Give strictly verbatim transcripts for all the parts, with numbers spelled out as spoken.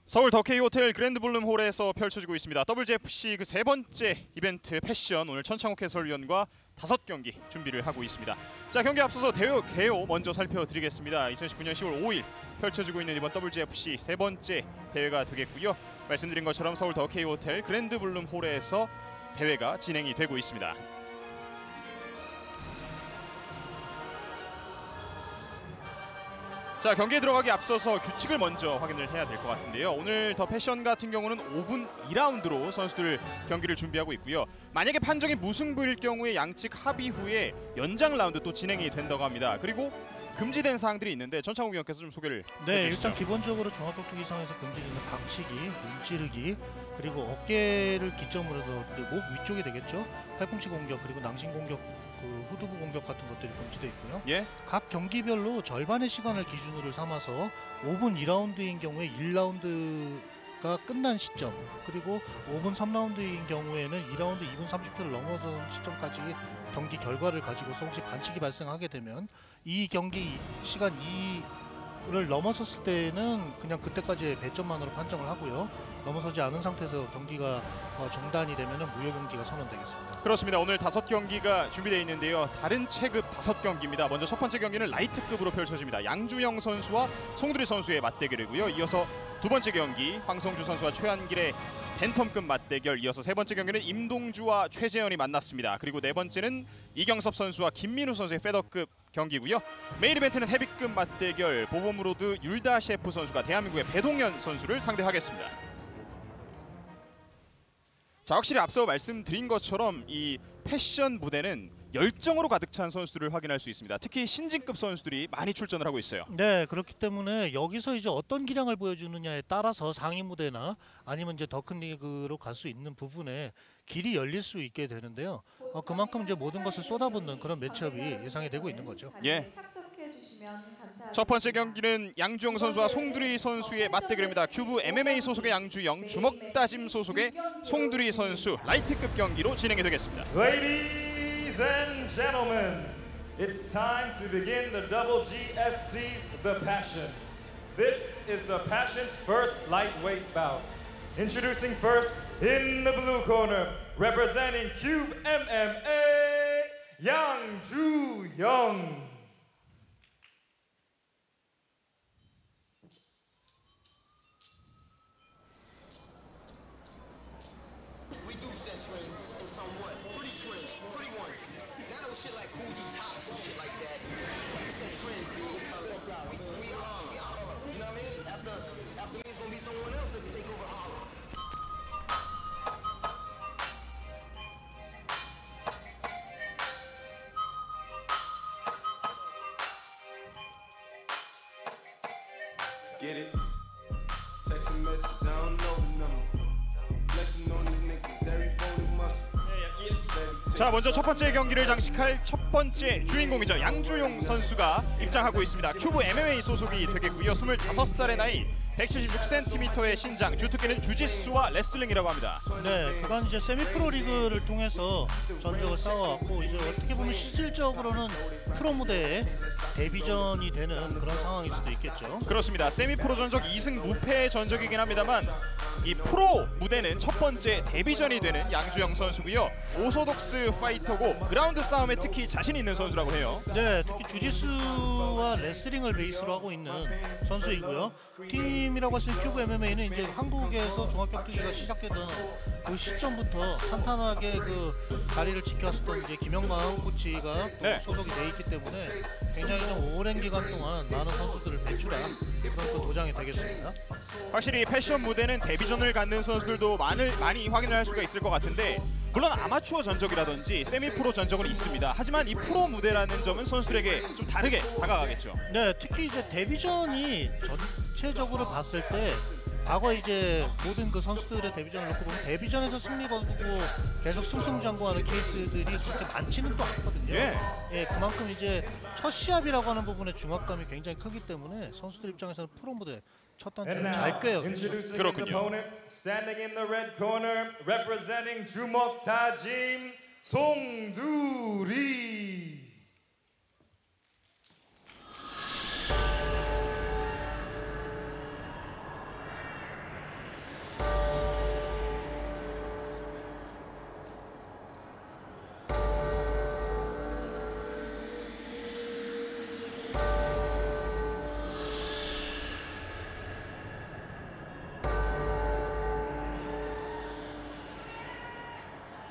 서울 더케이 호텔 그랜드 볼룸홀에서 펼쳐지고 있습니다. 더블유지에프씨 그 세 번째 이벤트 패션, 오늘 천창욱 해설위원과 다섯 경기 준비를 하고 있습니다. 자, 경기 앞서서 대회 개요 먼저 살펴드리겠습니다. 이천십구 년 시월 오일 펼쳐지고 있는 이번 더블유지에프씨 세 번째 대회가 되겠고요. 말씀드린 것처럼 서울 더케이 호텔 그랜드 볼룸홀에서 대회가 진행이 되고 있습니다. 자, 경기에 들어가기 앞서서 규칙을 먼저 확인을 해야 될 것 같은데요. 오늘 더 패션 같은 경우는 오 분 이 라운드로 선수들 경기를 준비하고 있고요. 만약에 판정이 무승부일 경우에 양측 합의 후에 연장 라운드 또 진행이 된다고 합니다. 그리고 금지된 사항들이 있는데 전창욱 위원께서 좀 소개를 네, 해주시죠. 일단 기본적으로 종합격투기상에서 금지되는 박치기, 문지르기, 그리고 어깨를 기점으로 해서 목 위쪽이 되겠죠. 팔꿈치 공격, 그리고 낭심 공격, 그 후두부 공격 같은 것들이 금지되어 있고요. 예. 각 경기별로 절반의 시간을 기준으로 삼아서 오 분 이 라운드인 경우에 일 라운드가 끝난 시점, 그리고 오 분 삼 라운드인 경우에는 이 라운드 이 분 삼십 초를 넘어선 시점까지 경기 결과를 가지고서 혹시 반칙이 발생하게 되면 이 경기 시간 이를 넘어섰을 때는 그냥 그때까지의 배점만으로 판정을 하고요. 넘어서지 않은 상태에서 경기가 중단이 되면 무효 경기가 선언되겠습니다. 그렇습니다. 오늘 다섯 경기가 준비되어 있는데요. 다른 체급 다섯 경기입니다. 먼저 첫 번째 경기는 라이트급으로 펼쳐집니다. 양주영 선수와 송두리 선수의 맞대결이고요. 이어서 두 번째 경기 황성주 선수와 최한길의 벤텀급 맞대결, 이어서 세 번째 경기는 임동주와 최재현이 만났습니다. 그리고 네 번째는 이경섭 선수와 김민우 선수의 페더급 경기고요. 메인 이벤트는 헤비급 맞대결, 보범으로드 율다 셰프 선수가 대한민국의 배동현 선수를 상대하겠습니다. 자, 확실히 앞서 말씀드린 것처럼 이 패션 무대는 열정으로 가득 찬 선수들을 확인할 수 있습니다. 특히 신진급 선수들이 많이 출전을 하고 있어요. 네, 그렇기 때문에 여기서 이제 어떤 기량을 보여주느냐에 따라서 상위 무대나 아니면 이제 더 큰 리그로 갈 수 있는 부분에 길이 열릴 수 있게 되는데요. 어, 그만큼 이제 모든 것을 쏟아붓는 그런 매치업이 예상이 되고 있는 거죠. 예. 첫 번째 경기는 양주영 선수와 송두리 선수의 맞대결입니다. 큐브 엠엠에이 소속의 양주영, 주먹 다짐 소속의 송두리 선수, 라이트급 경기로 진행이 되겠습니다. Ladies and gentlemen, it's time to begin the 더블유지에프씨's The Passion. This is The Passion's first lightweight bout. Introducing first in the blue corner, representing Cube 엠엠에이, 양주영. Get it? Text a message, I don't know the number. Flexing on these niggas, every phone in muscle. 자, 먼저 첫 번째 경기를 장식할 첫 번째 주인공이죠. 양주용 선수가 입장하고 있습니다. 큐브 엠엠에이 소속이 되겠고요. 스물다섯 살의 나이, 백칠십육 센티미터의 신장, 주특기는 주짓수와 레슬링이라고 합니다. 네, 그간 이제 세미프로 리그를 통해서 전적을 쌓아왔고, 이제 어떻게 보면 실질적으로는 프로 무대에 데뷔전이 되는 그런 상황일 수도 있겠죠. 그렇습니다. 세미프로 전적 이 승 무패의 전적이긴 합니다만 이 프로 무대는 첫 번째 데뷔전이 되는 양주영 선수고요. 오소독스 파이터고 그라운드 싸움에 특히 자신 있는 선수라고 해요. 네, 특히 주짓수와 레슬링을 베이스로 하고 있는 선수이고요. 팀이라고 했을 때 큐브 엠엠에이는 이제 한국에서 종합격투기가 시작되던 그 시점부터 탄탄하게 그 자리를 지켰었던 이제 김영만 코치가 네. 소속이 돼 있기 때문에 굉장히 좀 오랜 기간 동안 많은 선수들을 배출한 그런 또 도장이 되겠습니다. 확실히 패션 무대는 데뷔전을 갖는 선수들도 많을, 많이 확인을 할 수가 있을 것 같은데, 물론 아마추어 전적이라든지 세미프로 전적은 있습니다. 하지만 이 프로 무대라는 점은 선수들에게 좀 다르게 다가가겠죠. 네, 특히 이제 데뷔전이 전체적으로 봤을 때 과거 이제 모든 그 선수들의 데뷔전을 놓고 보면 데뷔전에서 승리 거두고 계속 승승장구하는 케이스들이 그렇게 많지는 또 않거든요. 예. 예, 그만큼 이제 첫 시합이라고 하는 부분에 중압감이 굉장히 크기 때문에 선수들 입장에서는 프로 무대 첫 단추를 잘 꿰요. Introducing his opponent, standing in the red corner, representing 주먹 다짐, 송두리.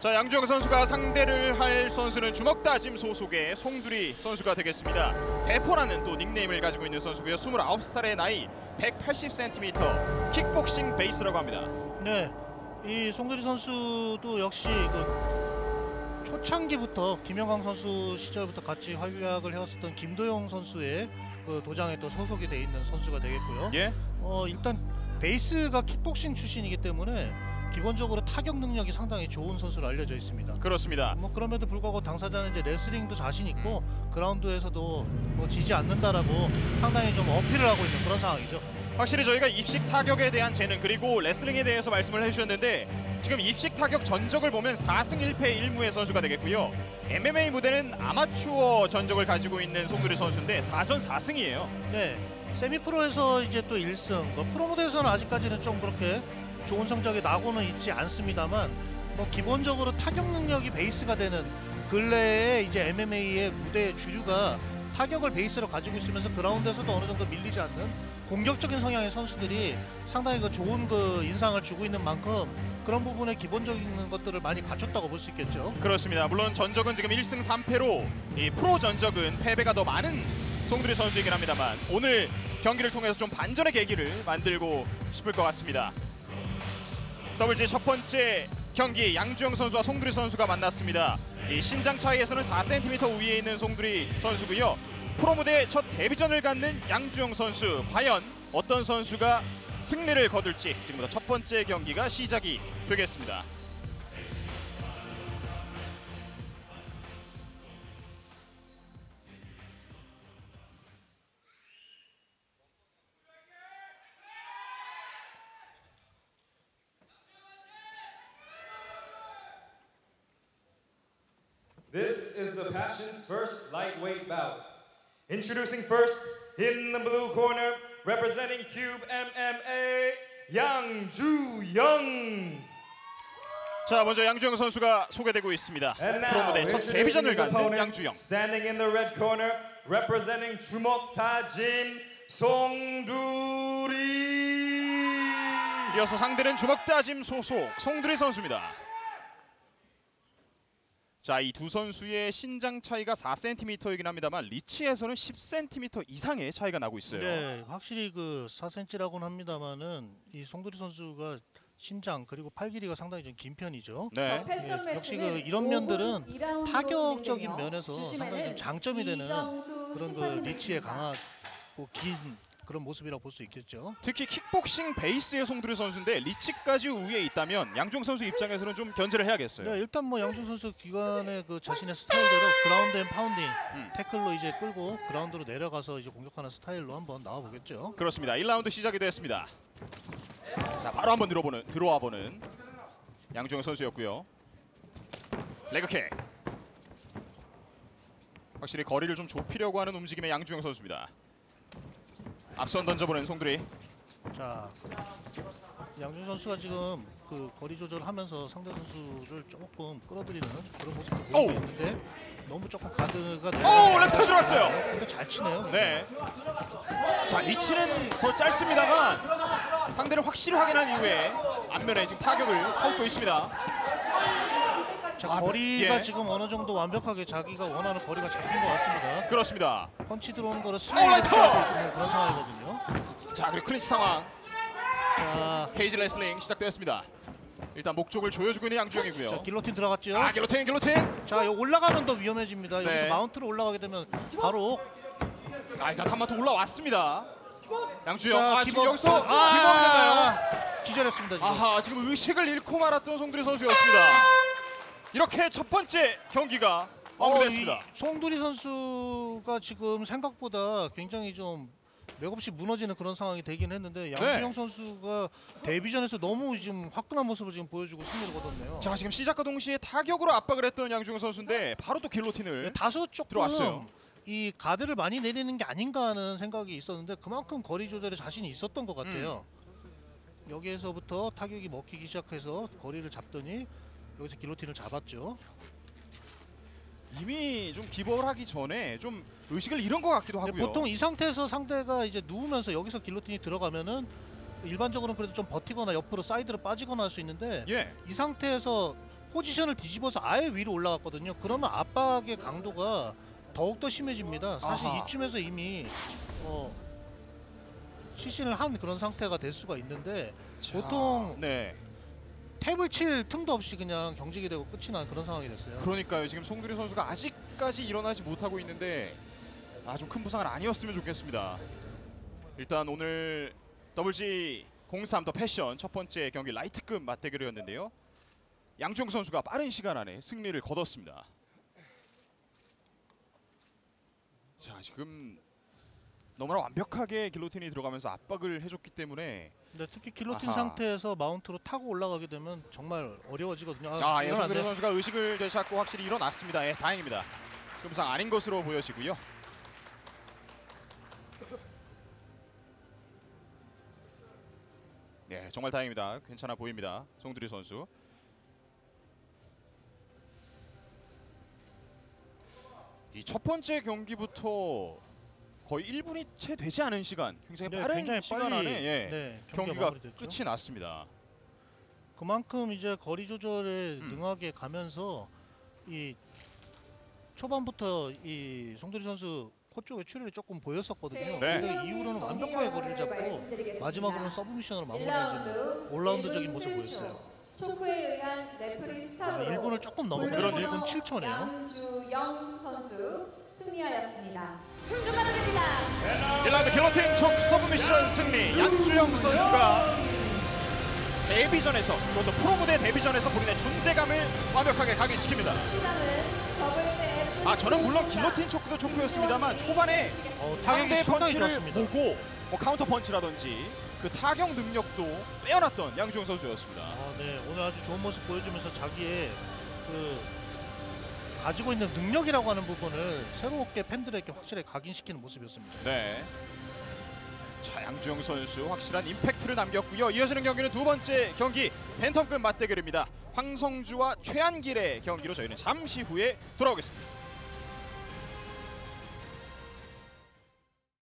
자, 양주영 선수가 상대를 할 선수는 주먹다짐 소속의 송두리 선수가 되겠습니다. 대포라는 또 닉네임을 가지고 있는 선수고요. 스물아홉 살의 나이, 백팔십 센티미터, 킥복싱 베이스라고 합니다. 네, 이 송두리 선수도 역시 그 초창기부터 김영광 선수 시절부터 같이 활약을 해왔었던 김도영 선수의 그 도장에 또 소속이 돼 있는 선수가 되겠고요. 예. 어 일단 베이스가 킥복싱 출신이기 때문에 기본적으로 타격 능력이 상당히 좋은 선수로 알려져 있습니다. 그렇습니다. 뭐 그럼에도 불구하고 당사자는 이제 레슬링도 자신 있고 그라운드에서도 뭐 지지 않는다라고 상당히 좀 어필을 하고 있는 그런 상황이죠. 확실히 저희가 입식 타격에 대한 재능 그리고 레슬링에 대해서 말씀을 해주셨는데 지금 입식 타격 전적을 보면 사승 일패 일무의 선수가 되겠고요. 엠엠에이 무대는 아마추어 전적을 가지고 있는 송두리 선수인데 사전 사승이에요. 네, 세미프로에서 이제 또 일승, 뭐 프로 무대에서는 아직까지는 좀 그렇게 좋은 성적이 나고는 있지 않습니다만 뭐 기본적으로 타격 능력이 베이스가 되는 근래에 이제 엠엠에이의 무대의 주류가 타격을 베이스로 가지고 있으면서 그라운드에서도 어느 정도 밀리지 않는 공격적인 성향의 선수들이 상당히 그 좋은 그 인상을 주고 있는 만큼 그런 부분에 기본적인 것들을 많이 갖췄다고 볼 수 있겠죠. 그렇습니다. 물론 전적은 지금 일승 삼패로 이 프로 전적은 패배가 더 많은 송두리 선수이긴 합니다만 오늘 경기를 통해서 좀 반전의 계기를 만들고 싶을 것 같습니다. 더블지 첫 번째 경기 양주영 선수와 송두리 선수가 만났습니다. 이 신장 차이에서는 사 센티미터 위에 있는 송두리 선수고요. 프로 무대 첫 데뷔전을 갖는 양주영 선수, 과연 어떤 선수가 승리를 거둘지 지금부터 첫 번째 경기가 시작이 되겠습니다. This is the Passion's first lightweight bout. Introducing first, in the blue corner, representing Cube 엠엠에이, 양주영. 자, 먼저 양주영 선수가 소개되고 있습니다. And 프로 now, 무대 첫 introducing 데뷔전을 his 갖는 opponent, 양주영. standing in the red corner, representing 주먹다짐, 송두리. 이어서 상대는 주먹다짐 소속 송두리 선수입니다. 자, 이 두 선수의 신장 차이가 사 센티미터이긴 합니다만 리치에서는 십 센티미터 이상의 차이가 나고 있어요. 네, 확실히 그 사 센티미터라고는 합니다만은 이 송두리 선수가 신장 그리고 팔 길이가 상당히 좀 긴 편이죠. 네. 예, 역시 그 이런 면들은 타격적인 면에서 상당히 좀 장점이 되는 그런 그 리치에 강하고 긴 그런 모습이라고 볼 수 있겠죠. 특히 킥복싱 베이스의 송두리 선수인데 리치까지 위에 있다면 양주영 선수 입장에서는 좀 견제를 해야겠어요. 네, 일단 뭐 양준 선수 기관의 그 자신의 스타일대로 그라운드 앤 파운딩 음. 태클로 이제 끌고 그라운드로 내려가서 이제 공격하는 스타일로 한번 나와 보겠죠. 그렇습니다. 일 라운드 시작이 됐습니다. 자, 바로 한번 들어보는 들어와 보는 양주영 선수였고요. 레그킥. 확실히 거리를 좀 좁히려고 하는 움직임의 양주영 선수입니다. 앞선 던져보는 송두리. 자, 양준 선수가 지금 그 거리 조절하면서 상대 선수를 조금 끌어들이는 그런 모습도 보이고 오우. 있는데 너무 조금 가드가 오, 레프트 들어왔어요. 근데 잘 치네요. 네. 자, 리치는 더 짧습니다만 상대를 확실히 확인한 이후에 앞면에 지금 타격을 뻗고 있습니다. 자, 아, 거리가 예. 지금 어느 정도 완벽하게 자기가 원하는 거리가 잡힌 것 같습니다. 그렇습니다. 펀치 들어오는 거를 오, 스윙을 라이트! 하고 있는 그런 상황이거든요. 자, 그리고 클린치 상황. 자, 케이지 레슬링 시작되었습니다. 일단 목적을 조여주고 있는 자 양주영이고요. 길로틴 들어갔죠. 아, 길로틴 길로틴. 자, 여기 올라가면 더 위험해집니다. 네. 여기서 마운트로 올라가게 되면 바로 아, 일단 한 번 더 올라왔습니다. 양주영. 자, 아, 지금 기범- 여기서 아, 기범이 됐나요? 기절했습니다. 지금. 아하, 지금 의식을 잃고 말았던 송두리 선수였습니다. 이렇게 첫 번째 경기가 마무리됐습니다. 어, 이 송두리 선수가 지금 생각보다 굉장히 좀 맥없이 무너지는 그런 상황이 되긴 했는데 양주영 네. 선수가 데뷔전에서 너무 지금 화끈한 모습을 지금 보여주고 승리를 거뒀네요. 자, 지금 시작과 동시에 타격으로 압박을 했던 양주영 선수인데 바로 또 길로틴을 네, 다소 조금 들어왔어요. 이 가드를 많이 내리는 게 아닌가 하는 생각이 있었는데 그만큼 거리 조절에 자신이 있었던 것 같아요. 음. 여기에서부터 타격이 먹히기 시작해서 거리를 잡더니 여기서 길로틴을 잡았죠. 이미 좀 기법을 하기 전에 좀 의식을 잃은 것 같기도 근데 하고요. 보통 이 상태에서 상대가 이제 누우면서 여기서 길로틴이 들어가면은 일반적으로는 그래도 좀 버티거나 옆으로 사이드로 빠지거나 할 수 있는데 예. 이 상태에서 포지션을 뒤집어서 아예 위로 올라갔거든요. 그러면 압박의 강도가 더욱더 심해집니다. 사실 아하. 이쯤에서 이미 어, 실신을 한 그런 상태가 될 수가 있는데 자, 보통 네. 탭을 칠 틈도 없이 그냥 경직이 되고 끝이 난 그런 상황이 됐어요. 그러니까요. 지금 송두리 선수가 아직까지 일어나지 못하고 있는데 아, 좀 큰 부상은 아니었으면 좋겠습니다. 일단 오늘 더블지 공삼 더 패션 첫 번째 경기 라이트급 맞대결이었는데요. 양주영 선수가 빠른 시간 안에 승리를 거뒀습니다. 자, 지금 너무나 완벽하게 길로틴이 들어가면서 압박을 해줬기 때문에 근데 특히 길로틴 아하. 상태에서 마운트로 타고 올라가게 되면 정말 어려워지거든요. 아, 자, 예, 이건 안 송두리 돼. 선수가 의식을 되찾고 확실히 일어났습니다. 예, 다행입니다. 큰 부상 아닌 것으로 보여지고요. 네, 정말 다행입니다. 괜찮아 보입니다. 송두리 선수. 이 첫 번째 경기부터 거의 일 분이 채 되지 않은 시간, 굉장히 네, 빠른 굉장히 시간 빨리 안에 예, 네, 경기가 마무리됐죠. 끝이 났습니다. 그만큼 이제 거리 조절에 음. 능하게 가면서 이 초반부터 이 송두리 선수 코 쪽에 출혈이 조금 보였었거든요. 네. 근데 이후로는 완벽하게 거리를 잡고 마지막으로는 서브미션으로 마무리해주는 올라운드적인 모습 보였어요. 초크에 의한 레프리 아, 스탑으로 일 분을 조금 넘었고 그런 일 분 칠 초네요. 양주영 선수 승리하였습니다. 축하드립니다. 일 라운드 길로틴 촉 서브미션 승리. 양주영 선수가 데뷔전에서 그것도 프로 무대 데뷔전에서 본인의 존재감을 완벽하게 각인시킵니다. 시간은 더블제프 아, 저는 물론 길로틴 초크도 초크였습니다만 초반에 어, 상대 타격이 상당히 펀치를 좋았습니다. 보고 뭐 카운터 펀치라든지 그 타격 능력도 빼어났던 양주영 선수였습니다. 아, 네, 오늘 아주 좋은 모습 보여주면서 자기의 그 가지고 있는 능력이라고 하는 부분을 새롭게 팬들에게 확실히 각인시키는 모습이었습니다. 네. 자, 양주영 선수 확실한 임팩트를 남겼고요. 이어지는 경기는 두 번째 경기 팬텀급 맞대결입니다. 황성주와 최한길의 경기로 저희는 잠시 후에 돌아오겠습니다.